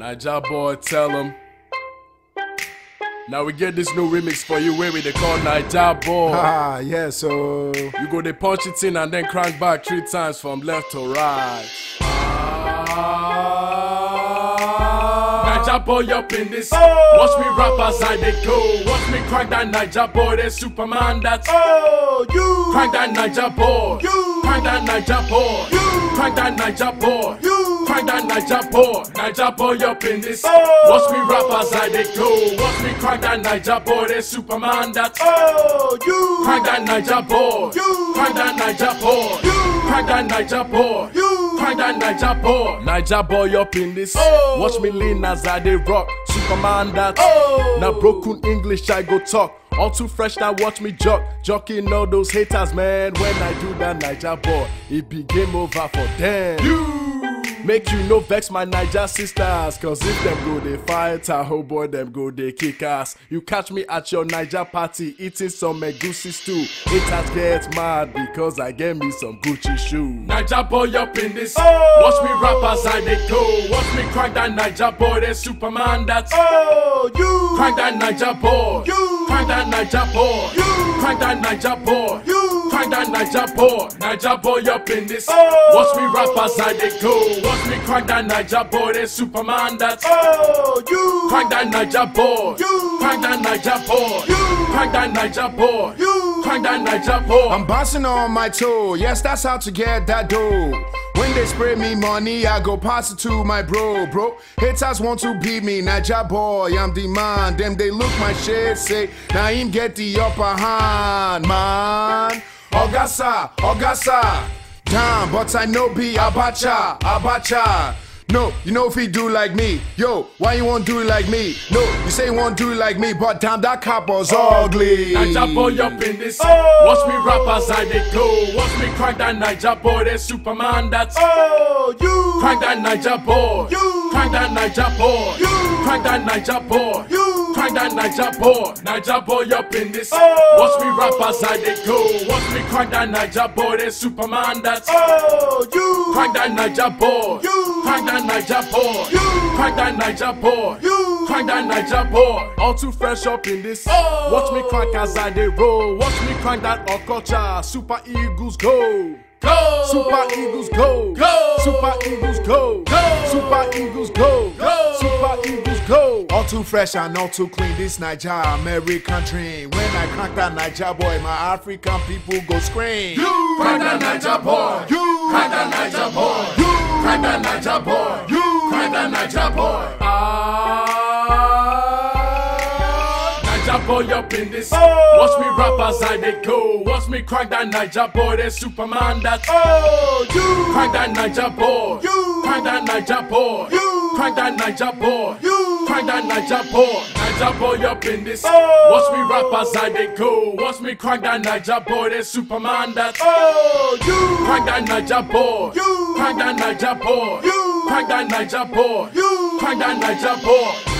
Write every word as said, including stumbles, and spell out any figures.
Naija boy, tell him. Now we get this new remix for you where we they call Naija boy. Ah, yeah, so You go they punch it in and then crank back three times from left to right. Naija boy up in this. Watch me rap as I they go. Watch me crank that Naija boy. There's Superman that's oh, you crank that Naija boy. You crank that Naija boy. You crank that Naija boy. You Crank that Naija boy, Naija boy up in this. Oh. Watch me rap as I they go. Watch me crank that Naija boy. There's Superman that's oh, you crank that Naija boy. You crank that Naija boy. You crank that Naija boy. You crank that Naija boy. Naija boy up in this. Oh. Watch me lean as I they rock. Superman that's Oh. now broken English I go talk. All too fresh now, watch me jock. Jocking all those haters, man. When I do that Naija boy, it be game over for them. You make you no vex my Naija sisters. Cause if them go they fight, a whole boy them go they kick ass. You catch me at your Naija party eating some egusi stew. Haters get mad because I get me some Gucci shoes. Naija boy up in this. Oh. Watch me rap as I they go. Watch me crank that Naija boy. There's Superman that's oh, you crank that Naija boy. You crank that Naija boy. You crank that Naija boy. You crank that Naija boy. Naija boy up in this. Oh. Watch me rap as I they go. Watch me crank that Naija boy. There's Superman that's oh, you crank that Naija boy. You crank that Naija boy. You crank that Naija boy. You crank that Naija boy. I'm bouncing on my toe, yes, that's how to get that dough. When they spray me money, I go pass it to my bro, bro. Haters want to beat me, Naija boy, I'm the man. Them they look my shit, say, now him get the upper hand, man. Ogasa, Ogasa, damn, but I know be Abacha, Abacha. No, you know if he do like me, yo, why you won't do it like me? No, you say you won't do it like me, but damn, that cop was ugly. Naija boy up in this. Oh. Watch me rap as I they go. Watch me crank that Naija boy. There's Superman that's oh, you crank that Naija boy. You crank that Naija boy. You crank that Naija boy. You crank that Naija boy. Naija boy up in this. Oh. Watch me rap as I they go. Watch me crank that Naija boy. There's Superman that's oh, you crank that Naija boy. You crank that Naija boy. You crank that Naija boy. You crank that Naija boy. All too fresh up in this. Oh. Watch me crank as I they roll. Watch me crank that Okocha. Super Eagles go. Go! Super Eagles go. Go! Super Eagles go. Go! Super Eagles go. Go! Super Eagles go. All too fresh and all too clean, this Naija American train. When I crank that Naija boy, my African people go scream. You crank that Naija boy. You crank that Naija boy. You crank that Naija boy. You crank that Naija boy. Ah, Naija boy up in this. Oh. Watch me rap as I they go. Watch me crank that Naija boy. There's Superman that's oh, you crank that Naija boy. You crank that Naija boy. You crank that Naija boy. You crank that Naija boy. Naija boy up in this. Oh. Watch me rap as I they go. Watch me crank that Naija boy. There's Superman that's oh, you crank that Naija boy. You crank that Naija boy. You crank that Naija boy. You crank that Naija boy.